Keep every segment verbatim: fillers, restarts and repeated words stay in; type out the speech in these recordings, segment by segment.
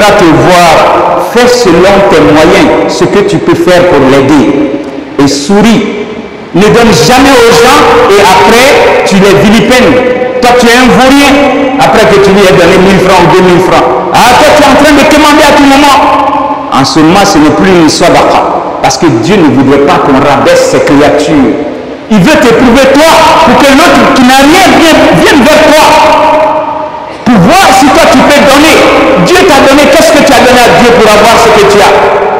viendra te voir, fais selon tes moyens ce que tu peux faire pour l'aider. Et souris. Ne donne jamais aux gens et après tu les vilipènes. Toi tu es un vaurien après que tu lui aies donné mille francs ou deux mille francs. Ah, toi tu es en train de commander à tout moment. En ce moment ce n'est plus une sadaqa. Parce que Dieu ne voudrait pas qu'on rabaisse ses créatures. Il veut t'éprouver toi pour que l'autre qui n'a rien vienne, vienne vers toi. Pour voir si toi tu peux donner. Dieu t'a donné, qu'est-ce que tu as donné à Dieu pour avoir ce que tu as?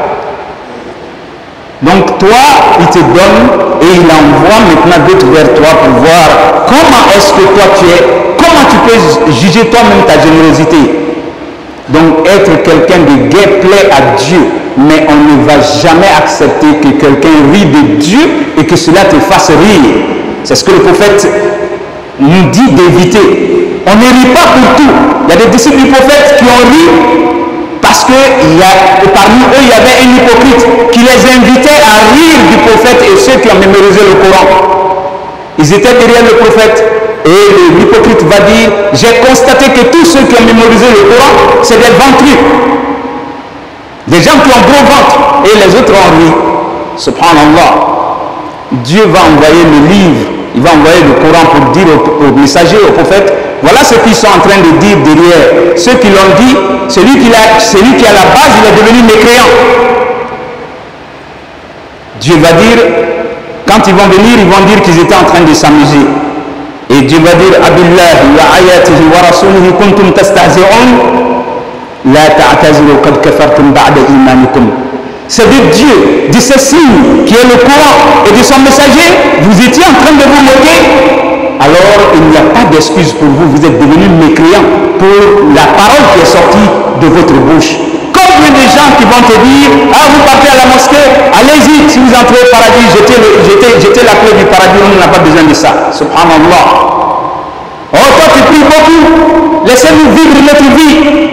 Donc toi, il te donne et il envoie maintenant d'autres vers toi pour voir comment est-ce que toi tu es, comment tu peux juger toi-même ta générosité. Donc être quelqu'un de gai plaît à Dieu, mais on ne va jamais accepter que quelqu'un rit de Dieu et que cela te fasse rire. C'est ce que le prophète nous dit d'éviter. On ne rit pas pour tout. Il y a des disciples du prophète qui ont ri parce que il y a, parmi eux il y avait un hypocrite qui les invitait à rire du prophète et ceux qui ont mémorisé le Coran. Ils étaient derrière le prophète et l'hypocrite va dire, j'ai constaté que tous ceux qui ont mémorisé le Coran c'est des ventrus, des gens qui ont gros ventre, et les autres ont ri. Subhanallah. Dieu va envoyer le livre, il va envoyer le Coran pour dire aux, aux messagers, aux prophètes, voilà ce qu'ils sont en train de dire derrière. Ceux qui l'ont dit, celui qui, a, celui qui est à la base, il est devenu mécréant. Dieu va dire, quand ils vont venir, ils vont dire qu'ils étaient en train de s'amuser. Et Dieu va dire, Abillahi wa ayatihi wa rasulihi kuntum tastahzi'un la ta'taziru qad kafartum ba'da imanikum. C'est de Dieu, de ce signe qui est le Coran et de son messager, vous étiez en train de vous moquer. Alors il n'y a pas d'excuse pour vous, vous êtes devenus mécréants pour la parole qui est sortie de votre bouche. Combien de gens qui vont te dire, ah vous partez à la mosquée, allez-y, si vous entrez au paradis, jetez, le, jetez, jetez la clé du paradis, on n'a pas besoin de ça. Subhanallah. Oh toi tu pries beaucoup, laissez-nous vivre notre vie.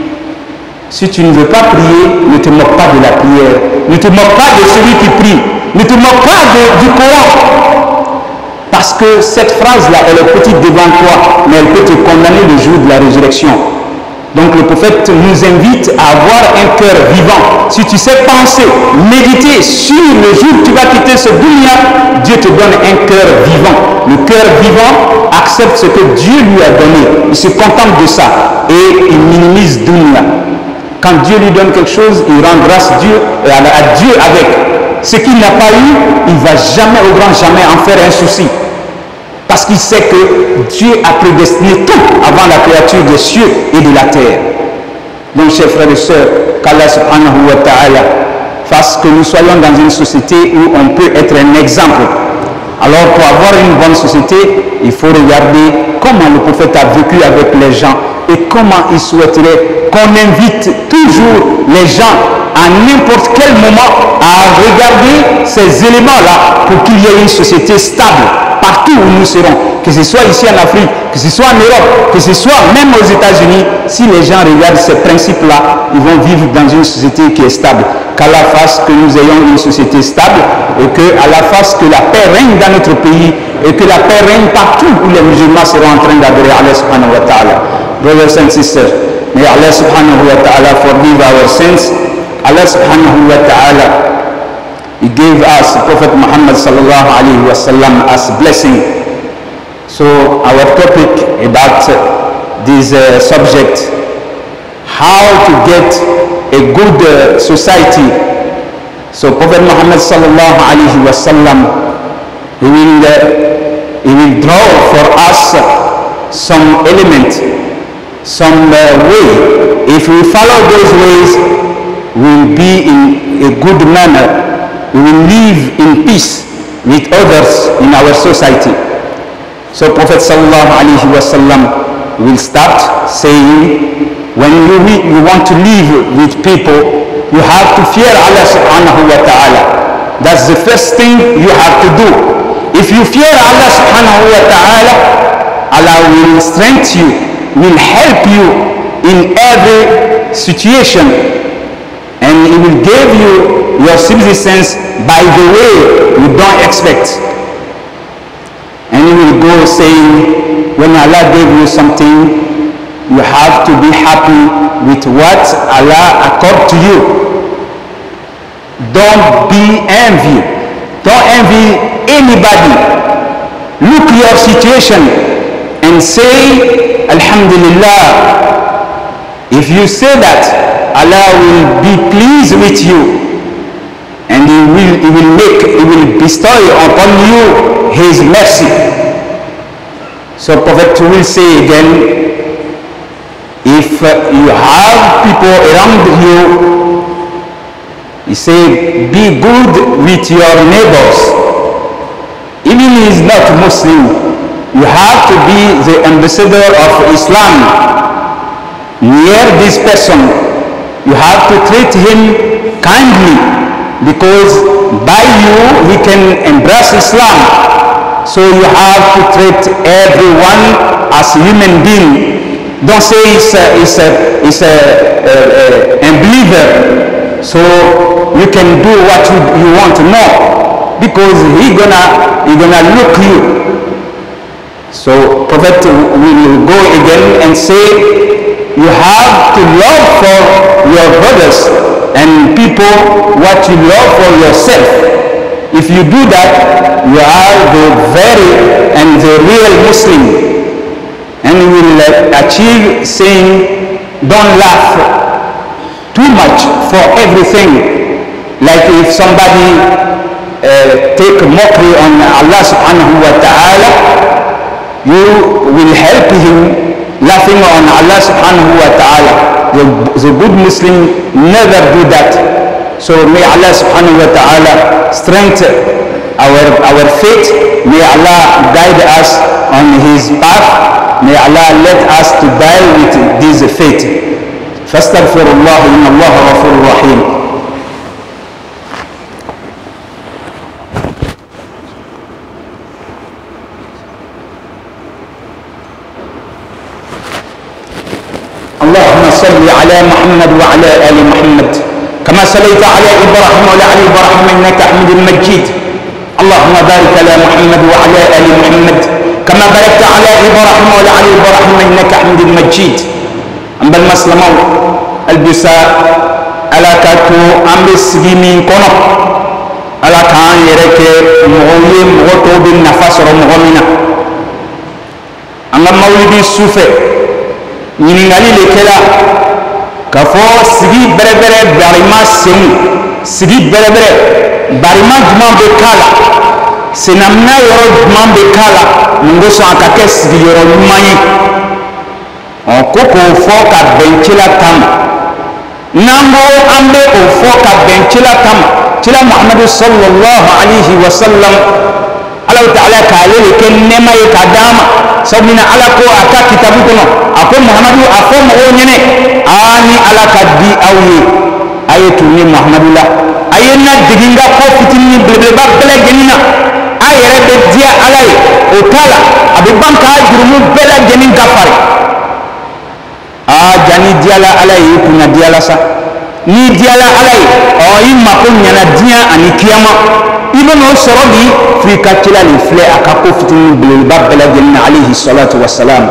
Si tu ne veux pas prier, ne te moque pas de la prière, ne te moque pas de celui qui prie, ne te moque pas de, du Coran. Parce que cette phrase-là, elle est petite devant toi, mais elle peut te condamner le jour de la résurrection. Donc le prophète nous invite à avoir un cœur vivant. Si tu sais penser, méditer sur le jour où tu vas quitter ce dunya, Dieu te donne un cœur vivant. Le cœur vivant accepte ce que Dieu lui a donné. Il se contente de ça et il minimise dunya. Quand Dieu lui donne quelque chose, il rend grâce à Dieu, et à Dieu avec. Ce qu'il n'a pas eu, il ne va jamais, au grand jamais, en faire un souci. Parce qu'il sait que Dieu a prédestiné tout avant la créature des cieux et de la terre. Donc, chers frères et sœurs, qu'Allah subhanahu wa ta'ala fasse que nous soyons dans une société où on peut être un exemple. Alors, pour avoir une bonne société, il faut regarder comment le prophète a vécu avec les gens et comment il souhaiterait qu'on invite toujours les gens à n'importe quel moment à regarder ces éléments-là pour qu'il y ait une société stable partout où nous serons, que ce soit ici en Afrique, que ce soit en Europe, que ce soit même aux États-Unis. Si les gens regardent ces principes-là, ils vont vivre dans une société qui est stable. Qu'Allah fasse que nous ayons une société stable et qu'Allah fasse que la paix règne dans notre pays et que la paix règne partout où les musulmans seront en train d'adorer Allah subhanahu wa ta'ala. Brothers and sisters, may Allah subhanahu wa ta'ala forgive our sins. Allah subhanahu wa ta'ala, He gave us Prophet Muhammad sallallahu alayhi wa sallam as blessing. So our topic about this uh, subject, how to get a good uh, society. So Prophet Muhammad sallallahu alayhi wa sallam, he will, uh, he will draw for us some element, some uh, way. If we follow those ways, we will be in a good manner. We will live in peace with others in our society. So Prophet sallallahu alaihi wasallam will start saying, when you, you want to live with people, you have to fear Allah subhanahu wa ta'ala. That's the first thing you have to do. If you fear Allah subhanahu wa ta'ala, Allah will strengthen you, will help you in every situation, and He will give you your subsistence by the way you don't expect. And He will go saying, when Allah gave you something, you have to be happy with what Allah accord to you. Don't be envy. Don't envy anybody. Look your situation and say, Alhamdulillah. If you say that, Allah will be pleased with you, and He will, He will make, He will bestow upon you His mercy. So Prophet will say again, if uh, you have people around you, he said, be good with your neighbors. Even if he is not Muslim, you have to be the ambassador of Islam. Near this person, you have to treat him kindly, because by you he can embrace Islam. So you have to treat everyone as a human being. Don't say it's a, it's a, it's a, a, a unbeliever, so you can do what you, you want to know, because he gonna he gonna look you. So Prophet will go again and say, you have to love for your brothers and people what you love for yourself. If you do that, you are the very and the real Muslim. And you will achieve saying, don't laugh too much for everything. Like if somebody uh, take mockery on Allah subhanahu wa ta'ala, you will help him laughing on Allah subhanahu wa ta'ala. The, the good Muslim never do that. So may Allah subhanahu wa ta'ala strengthen our, our faith. May Allah guide us on His path. May Allah let us to die with this faith. Fastaghfirullah, inna Allah ghafurur rahim. Allahumma salli ala Muhammad wa ala ali Muhammad kama sallaita ala Ibrahim wa ala ali Ibrahim innaka Hamidun Majid. Allahumma barik ala Muhammad wa ala ali Muhammad كما باركت على إبراهيم وعلى آل إبراهيم إنك حميد مجيد. أم بالمسلمون البساء على كاتو أم بسجيمين كنا على كان يرك مغوي مغوتو بالنفس رمغمنا أم مولدي السوفة نينغالي لكلا كفو سجي بربر برما سين سجي بربر برما جمع بكالا senamna yoro jumɛn bɛ k'a la nin kosɔn a ka kɛ sigiyɔrɔ ɲuman ye ɔ ko k'o fɔ ka bɛn cila ta ma n'an ko an bɛ o fɔ ka bɛn cila ta ma cila muhamadu sallallahu alaihi wa sallam ala ta'ala k'ale de kɛ nɛɛma ye k'a d'a ma sabu na ala ko a ka kitabu kɔnɔ a ko muhamadu a fɔ mɔgɔw ɲɛnɛ aa ni ala ka di aw ye a ye tun ye muhamadu la a ye na degi n ka ko fitinin belebeleba bɛɛ lajɛlen na a yɛrɛ bɛ diya ala ye o t'a la a bɛ ban k'a jurumu bɛɛ lajɛlen kafari aa jani diyala ala ye i kunna diyala sa n'i diyala ala ye ɔ i mako ɲɛna diɲɛ ani kiyama i bɛ n'o sɔrɔ bi f'i ka cila nin filɛ a ka ko fitinin belebeleba bɛɛ lajɛlen na alayhi salatu wa salam.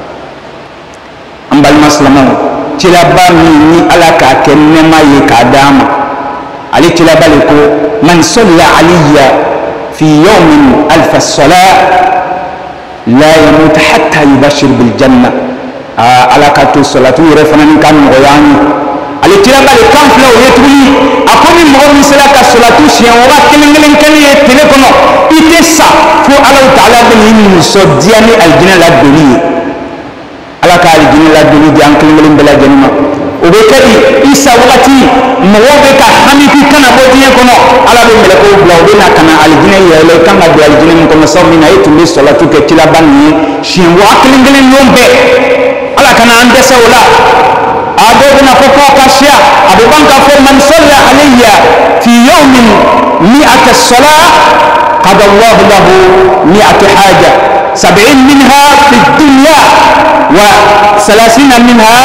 An balima silamɛw, cilaba min ni ala k'a kɛ nɛɛma ye k'a d'a ma ale cilaba le ko man salla alayya في يوم ألف الصلاة لا يموت حتى يبشر بالجنة على كاتو الصلاة يرفعنا كان غياني على كلا بالي كم فلو يتولي أكون مغرم سلاك الصلاة شيئا كلن كلن كلن يتلقنا إتسا فو الله تعالى بنين صدياني الجنة لا دولي على كال الجنة لا دولي دي أنكلن كلن بلا جنة وبكذي إيسا وقتي موبك حميكي كان بوديا كنا على بملكو بلاودنا كان الجنة يلو كان بدو الجنة من كنا صومنا يتولي صلاة كتلا بني شين واكلين كلين يوم به على كان عند سولا أدوبنا فوق كاشيا أبو بنك فوق من صلى علي في يوم مئة الصلاة قضى الله له مئة حاجة سبعين منها في الدنيا وثلاثين منها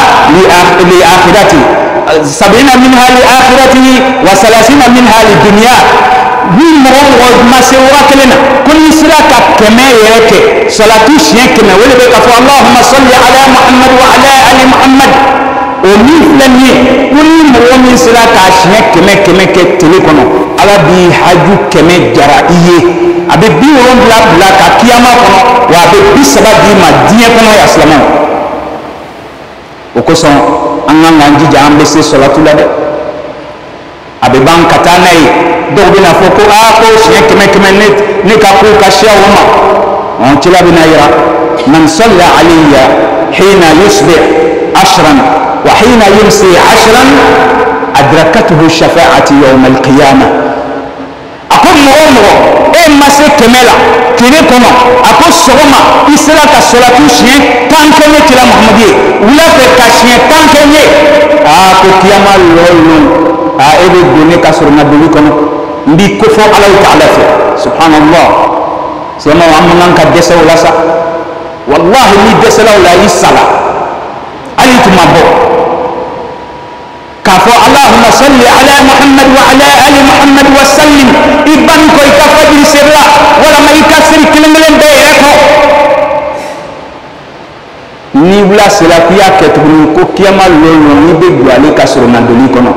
لآخرته سبعين منها لآخرته وثلاثين منها للدنيا ni mɔgɔ mɔgɔ ma se waa kelen na ko ni sera ka kɛmɛ yɛrɛ kɛ salatu siɲɛ kɛmɛ wele bɛ ka fɔ allahumma salli ala muhammad wa ala ali muhammad o min filɛ nin ye ko ni mɔgɔ min sera k'a siɲɛ kɛmɛ kɛmɛ kɛ tile kɔnɔ ala b'i haju kɛmɛ jara i ye a bɛ bi wolonwula bila ka kiyama kɔnɔ wa a bɛ bi saba d'i ma diɲɛ kɔnɔ ya silamɛw o kosɔn an kan k'an jija an bɛ se salatu la dɛ a bɛ ban ka taa n'a ye dɔw bɛ na fɔ ko aa ko siɲɛ kɛmɛ kɛmɛ ne ne ka ko ka siya o ma ɔn cila bɛ na yira man salla alayya hina yusbih ashran wa hina yumsi ashran adrakatuhu shafa'ati yawm al-qiyamah a ko mɔgɔ mɔgɔ e ma se kɛmɛ la tile kɔnɔ a ko sɔgɔma i sera ka salatu siɲɛ tan kɛ ne kira muhamadu ye wula fɛ ka siɲɛ tan kɛ n ye aa ko kiyama lɔlɔ aa e bɛ don ne ka sɔrɔ n ka doli kɔnɔ n b'i ko fɔ ala ta'ala fɛ subhanallah silamɛw an man kan ka dɛsɛ o la sa wallahi ni dɛsɛla o la i sala hali tun ma bɔ k'a fɔ allahumma salli ala muhammad wa ala ali muhammad wa sallim i ban ko i ka fajiri seri la walama i ka seri kelen kelen bɛɛ yɛrɛ kɔ ni wula sera k'i y'a kɛ tuguni ko kiyama lɔlɔ n'i bɛ don ale ka sɔrɔ n ka doli kɔnɔ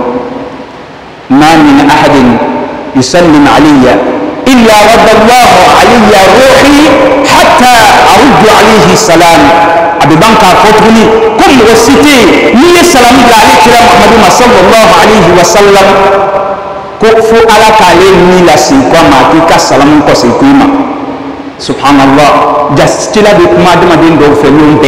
ما من أحد يسلم علي إلا رد الله علي روحي حتى أرد عليه السلام أبي بانكا فوتوني كل وسيتي مي سلام عليك يا محمد صلى الله عليه وسلم كفو على كالي ميلا سيكوا ما كيكا سلام كوسيكوما سبحان الله جاستيلا بكما دمدين دو فلون بي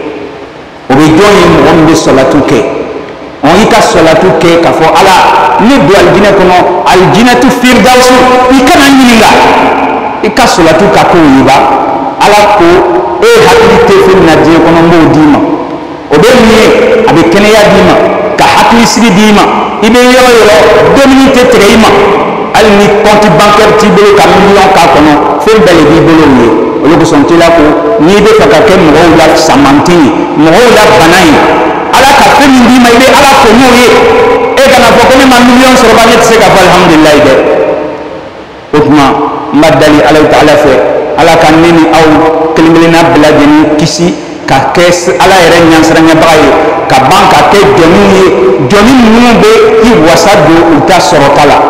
وبيجوني مغم بسولاتوكي on yi ka salatu kɛ k'a fɔ ala ne don alijinɛ kɔnɔ alijinɛtu firdausu i kana ɲininka i ka salatu ka k'o ye ba ala ko e hakili tɛ fɛn na diɲɛ kɔnɔ n b'o d'i ma o bɛ min ye a bɛ kɛnɛya d'i ma ka hakili sigi d'i ma i bɛ yɔrɔ yɔrɔ domini tɛ tigɛ i ma hali ni kɔnti bankɛri t'i bolo ka miliyɔn k'a kɔnɔ fɛn bɛɛ de b'i bolo o ye olu kosɔn t'i la ko n'i bɛ fɛ ka kɛ mɔgɔw la samanten ye mɔgɔw la bana ye ala ka fɛn min d'i ma i bɛ ala fo n'o ye e kana fɔ ko ne ma miliyɔn sɔrɔ ba ne tɛ se ka fɔ alihamudulilayi dɛ o tuma n b'a dali ala ta'ala fɛ ala ka ne ni aw kelen kelenna bɛɛ lajɛlen kisi ka kɛ ala yɛrɛ ɲɛsiranɲɛbaga ye ka ban ka kɛ jɔnniw ye jɔnni minnu bɛ i wasa don u ta sɔrɔta la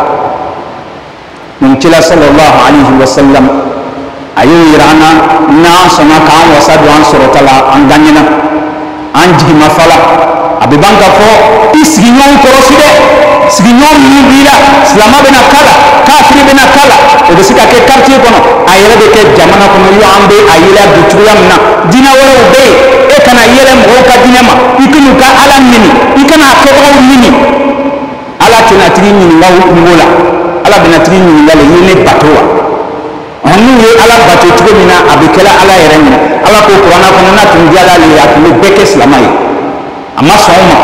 nin cila sallallahu alaihi wa sallam a y'o yira an na n'an sɔnna k'an wasa don an sɔrɔta la an gagnena an jigima fala a bɛ ban ka fɔ i sigiɲɔgɔn kɔrɔsi dɛ sigiɲɔgɔn minnu b'i la silama bɛna kala kafiri bɛna kala o bɛ se ka kɛ quartier kɔnɔ a yɛrɛ bɛ kɛ jamana kɔnɔ yo an bɛ a yɛlɛ don cogoya min na diinɛ wɛrɛw bɛ yen e kana yɛlɛ mɔgɔw ka diinɛ ma i kan'u ka ala ɲini i kana a kɛbagaw ɲini ala tɛna tigi ɲininka o kungo la ala bɛna tigi ɲininka le i ye ne bato wa n'u ye ala bato cogo min na a bɛ kɛla ala yɛrɛ ɲini ala ko kuranna kɔnɔ n'a tun di ala le a tun bɛ bɛɛ kɛ silama ye a ma sɔn o ma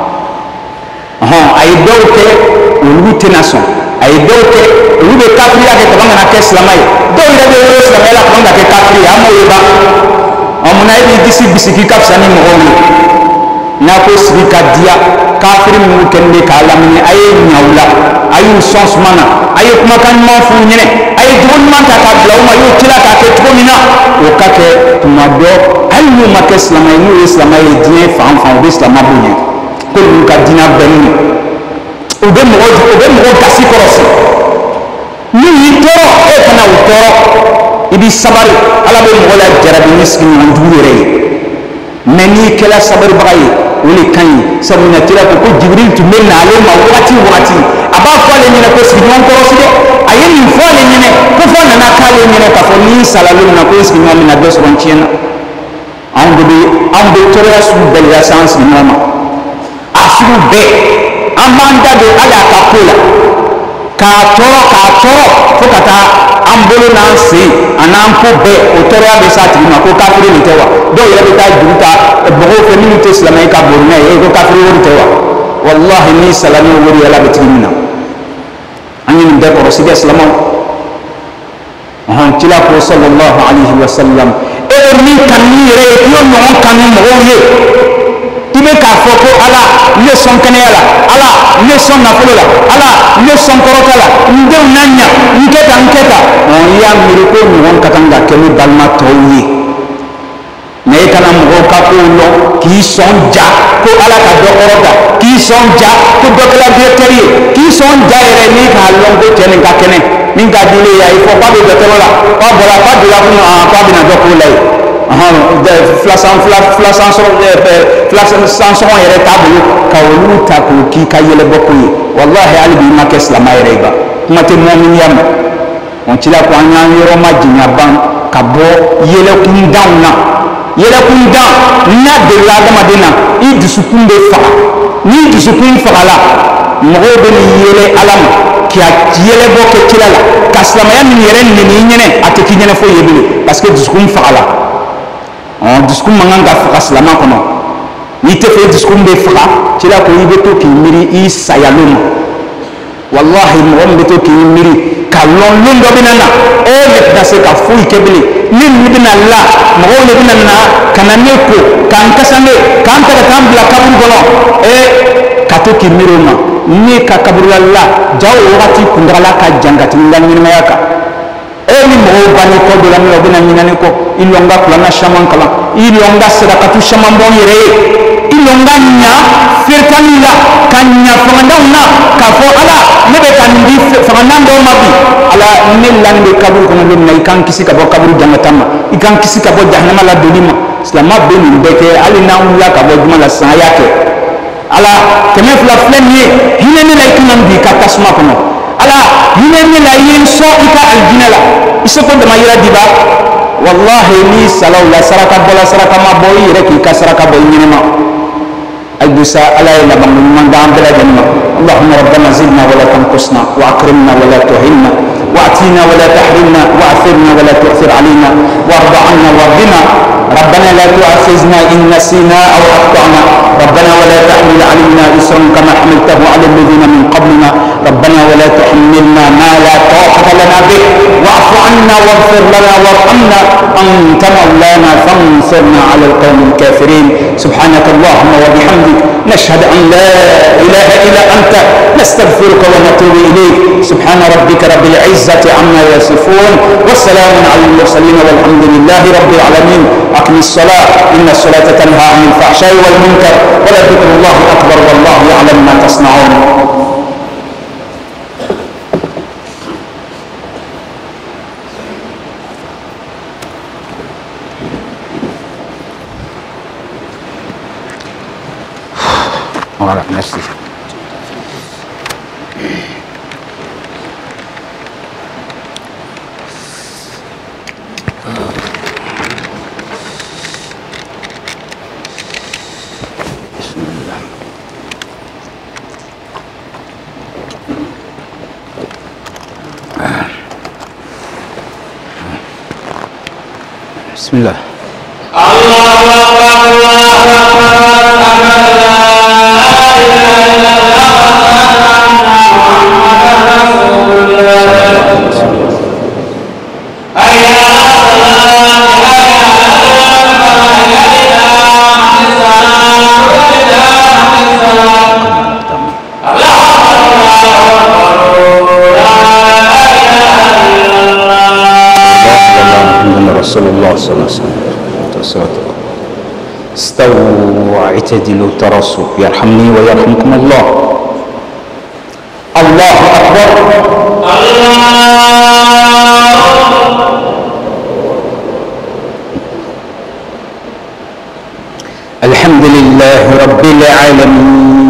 ɔhɔn a ye dɔw kɛ olu tɛna sɔn a ye dɔw kɛ olu bɛ kafiriya kɛ kaban kana kɛ silama ye dɔw yɛrɛ bɛ wele silamɛya la kaban ka kɛ kafiri ye an m'o ye ba ɔ munna e b'i disi bisiki ka fisa ni mɔgɔw ye n'a ko sigi ka diya kafiri minnu kɛlen bɛ k'a lamini a ye ɲa u la a y'u sɔn suma na a ye kumakan ɲuman f'u ɲɛnɛ a ye jogo ɲuman ta k'a bila u ma a y'o tila k'a kɛ cogo min na o ka kɛ tuma dɔ hali n'u ma kɛ silama ye n'u ye silama ye diɲɛ fan fan u bɛ silama bonya ko ninnu ka diinɛ bɛnnen don u bɛ mɔgɔ u bɛ mɔgɔ gasi kɔrɔsi n'u y'i tɔɔrɔ e kana u tɔɔrɔ i b'i sabari ala bɛ mɔgɔ la jarabi ni sigiɲɔgɔn jugu yɛrɛ ye mɛ n'i kɛra sabaribaga ye o de ka ɲi sabu na kira ko ko jibiril tun bɛ na ale ma wagati o wagati a b'a fɔ ale ɲɛna ko sigiɲɔgɔn kɔrɔsi dɛ a ye nin fɔ ale ɲɛna ko fɔ nana k'ale ɲɛna k'a fɔ n'i sala don min na ko n sigiɲɔgɔn bɛna dɔ sɔrɔ n tiɲɛna anw de bɛ anw bɛ tɔɔrɔya sugu bɛɛ de lase an sigiɲɔgɔn ma a sugu bɛɛ an b'an da don hali a ka ko la k'a tɔɔrɔ k'a tɔɔrɔ fo ka taa an bolo n'an sen a n'an ko bɛɛ o tɔɔrɔya bɛ s'a tigi ma ko kafiri nin tɛ wa dɔw yɛrɛ bɛ taa juru ta mɔgɔw fɛ minnu tɛ silamɛ ka boli n'a ye ko kafiri wari tɛ wa walahi ni salami wari yɛlɛ bɛ tigi min na an ye nin bɛɛ kɔlɔsi dɛ silamɛw ɔhɔn kila ko sallallahu alaihi wa sallam e bɛ min kanu n'i yɛrɛ ye i y'o ɲɔgɔn kanu mɔgɔw ye i bɛ k'a fɔ ko ala ne sɔn kɛnɛya la ala ne son nafolo la ala ne son korota la ndenw na ɲa nkɛ tan nkɛ tan ɔn i y'a miiri ko ɲɔgɔn ka kan ka kɛ ni balima tɔw ye mais i kana mɔgɔw ka kow lɔn k'i sɔn ja ko ala ka dɔ kɔrɔta k'i sɔn ja ko dɔ kɛla directeur ye k'i sɔn ja yɛrɛ ni k'a lɔn ko cɛ nin ka kɛnɛ min ka di ne ye a ye fɔ k'a bɛ dɔtɛrɛ la k'a bɔra k'a donna ko k'a bɛna dɔ k'o la ye filasan filasan filasan sɔngɔ yɛrɛ t'a bolo ka olu ta k'o k'i ka yɛlɛbɔ ko ye walahi hali bi i ma kɛ silamɛ yɛrɛ ye ba kuma tɛ mɔminiya ma on ci la ko an y'an yɔrɔ ma janya ban ka bɔ yɛlɛkundanw na yɛlɛkundan n'a delila adamaden na i dusukun bɛ faga ni dusukun fagala mɔgɔw bɛ nin yɛlɛ ala ma k'a yɛlɛbɔ kɛ kira la ka silamɛya min yɛrɛ nɛni i ɲɛnɛ a tɛ k'i ɲɛnɛ foyi ye bilen parce que dusukun fagala ɔn dusukun man kan ka faga silamɛ kɔnɔ n'i tɛ fɛ dusukun bɛ faga kira ko i bɛ to k'i miiri i sayalen ma wallahi mɔgɔ min bɛ to k'i miiri ka lɔn lɔn dɔ bɛ na na e ne tɛna se ka foyi kɛ bilen ni nin bɛna la mɔgɔw de bɛna na ka na ne ko k'an kasange k'an ta ka taa bila kaburu kɔnɔ e ka to k'i miiri o ma ne ka kaburula la ja o wagati kuntagala ka jan ka tɛmɛ n ka ɲɛnɛmaya kan e ni mɔgɔw banni kɔ dɔ la min na u bɛna ɲinani kɔ i lɔn ka kuranna caman kalan i lɔn ka sarakatu caman bɔ n yɛrɛ ye i lɔn ka ɲa ferekani la ka ɲa fangandaw na k'a fɔ ala ne bɛ ka nin di fangandan dɔw ma bi ala ne lani bɛ kaburu kɔnɔ don min na i k'an kisi ka bɔ kaburu jangata ma i k'an kisi ka bɔ jahanama ladonni ma silamɛ bɛ nin bɛɛ kɛ hali n'an wulila ka bɔ juma la sisan a y'a kɛ ala kɛmɛ fila filɛ nin ye hinɛ ne la i kana bi i ka tasuma kɔnɔ ala hinɛ ne la i ye n sɔn i ka alijinɛ la i se ko dama yira diba wallahi ni salaw la saraka bɔla saraka ma bɔ i yɛrɛ k'i ka saraka bɔ i ɲɛnɛma ayidusa ala ye laban ɲuman d'an bɛɛ lajɛlen ma allahumma rabbana zidna wala tanqusna wa akrimna wala tuhinna واعطنا ولا تحرمنا واثرنا ولا تؤثر علينا وارض عنا وارضنا ربنا لا تؤاخذنا ان نسينا او اخطانا ربنا ولا تحمل علينا اسرا كما حملته على الذين من قبلنا ربنا ولا تحملنا ما لا طاقه لنا به واعف عنا واغفر لنا وارحمنا انت مولانا فانصرنا على القوم الكافرين سبحانك اللهم وبحمدك نشهد ان لا اله الا انت نستغفرك ونتوب اليك سبحان ربك رب العزه عما يصفون والسلام على المرسلين والحمد لله رب العالمين أقم الصلاة إن الصلاة تنهى عن الفحشاء والمنكر ولذكر الله أكبر والله يعلم ما تصنعون Voilà, merci. بسم الله الله أكبر الله أكبر رسول الله صلى الله عليه وسلم استووا واعتدلوا ترصوا يرحمني ويرحمكم الله الله أكبر الحمد لله رب العالمين